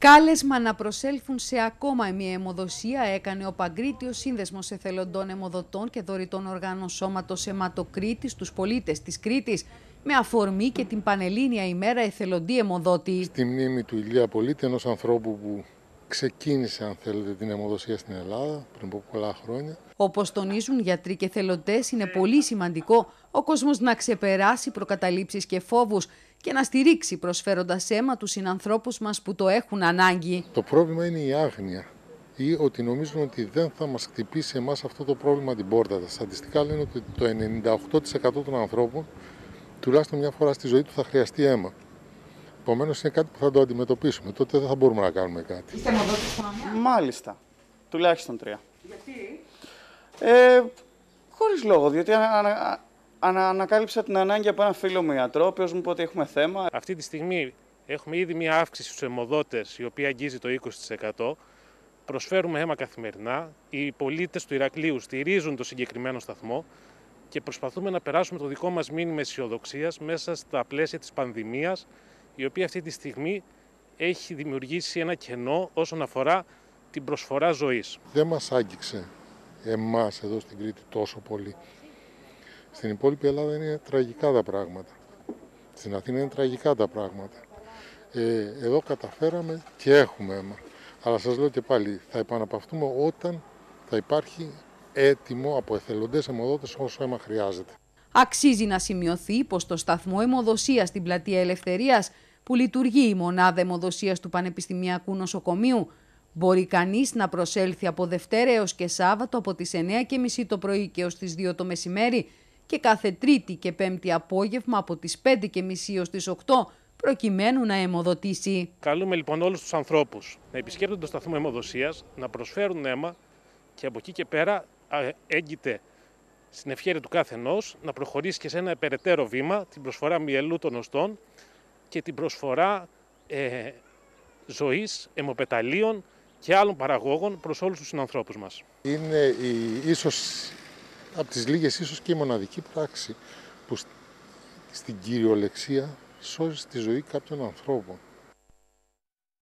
Κάλεσμα να προσέλθουν σε ακόμα μια αιμοδοσία έκανε ο Παγκρίτιος Σύνδεσμος Εθελοντών Αιμοδοτών και Δωρητών Οργάνων Σώματος Αιματοκρήτης στους πολίτες της Κρήτης, με αφορμή και την Πανελλήνια ημέρα εθελοντή αιμοδότη. Στη μνήμη του Ηλία Πολίτη, ενός ανθρώπου που ξεκίνησε, αν θέλετε, την αιμοδοσία στην Ελλάδα πριν από πολλά χρόνια. Όπως τονίζουν γιατροί και εθελοντές, είναι πολύ σημαντικό ο κόσμος να ξεπεράσει προκαταλήψεις και φόβους και να στηρίξει προσφέροντας αίμα τους συνανθρώπους μας που το έχουν ανάγκη. Το πρόβλημα είναι η άγνοια ή ότι νομίζουν ότι δεν θα μας χτυπήσει εμάς αυτό το πρόβλημα την πόρτα. Τα στατιστικά λένε ότι το 98% των ανθρώπων τουλάχιστον μια φορά στη ζωή του θα χρειαστεί αίμα. Επομένως είναι κάτι που θα το αντιμετωπίσουμε. Τότε δεν θα μπορούμε να κάνουμε κάτι. Είστε αιμοδότης χρονιά? Μάλιστα. Τουλάχιστον 3. Γιατί? Χωρίς λόγο, διότι ανακάλυψα την ανάγκη από ένα φίλο μου ιατρό, ο οποίος μου είπε ότι έχουμε θέμα. Αυτή τη στιγμή έχουμε ήδη μια αύξηση στους αιμοδότες, η οποία αγγίζει το 20%. Προσφέρουμε αίμα καθημερινά. Οι πολίτες του Ηρακλείου στηρίζουν το συγκεκριμένο σταθμό και προσπαθούμε να περάσουμε το δικό μας μήνυμα αισιοδοξίας μέσα στα πλαίσια της πανδημίας, η οποία αυτή τη στιγμή έχει δημιουργήσει ένα κενό όσον αφορά την προσφορά ζωής. Δεν μας άγγιξε εμάς εδώ στην Κρήτη τόσο πολύ. Στην υπόλοιπη Ελλάδα είναι τραγικά τα πράγματα. Στην Αθήνα είναι τραγικά τα πράγματα. Εδώ καταφέραμε και έχουμε αίμα. Αλλά σας λέω και πάλι, θα επαναπαυθούμε όταν θα υπάρχει έτοιμο από εθελοντές αιμοδότες όσο αίμα χρειάζεται. Αξίζει να σημειωθεί πως στο σταθμό αιμοδοσίας στην Πλατεία Ελευθερίας, που λειτουργεί η μονάδα αιμοδοσίας του Πανεπιστημιακού Νοσοκομείου, μπορεί κανείς να προσέλθει από Δευτέρα έως και Σάββατο από τις 9:30 το πρωί και ως τις 2 το μεσημέρι και κάθε Τρίτη και Πέμπτη απόγευμα από τις 5:30 έως τις 8 προκειμένου να αιμοδοτήσει. Καλούμε λοιπόν όλους τους ανθρώπους να επισκέπτονται το σταθμό αιμοδοσίας, να προσφέρουν αίμα και από εκεί και πέρα έγκυται στην ευχέρεια του καθενός να προχωρήσει και σε ένα περαιτέρω βήμα, την προσφορά μυελού των οστών και την προσφορά ζωής, αιμοπεταλίων και άλλων παραγόγων προς όλους τους συνανθρώπους μας. Είναι ίσως από τις λίγες, ίσως και η μοναδική πράξη που στην κυριολεξία σώζει τη ζωή κάποιων ανθρώπων.